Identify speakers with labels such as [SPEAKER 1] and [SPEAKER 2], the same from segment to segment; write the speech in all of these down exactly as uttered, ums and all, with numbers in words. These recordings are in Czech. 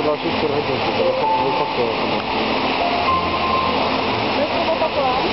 [SPEAKER 1] další čtyřhodinky, to se vypakuje.
[SPEAKER 2] Nechci opakovat.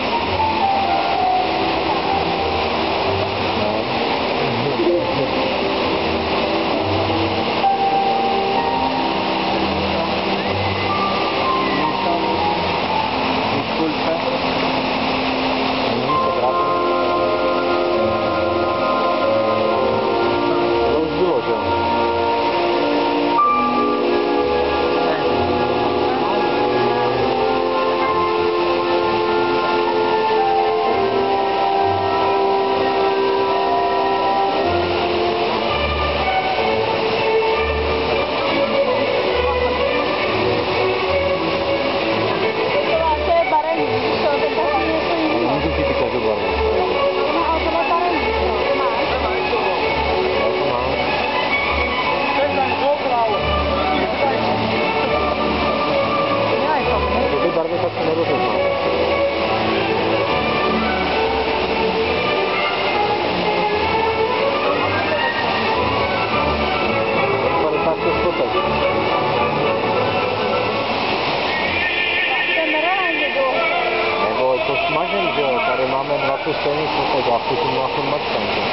[SPEAKER 1] Barvy tak se nerozeznám. padesát šest fotek. Nebo to smažím, že jo, tady máme dvacet stejných fotek a chutím na tom mačkám.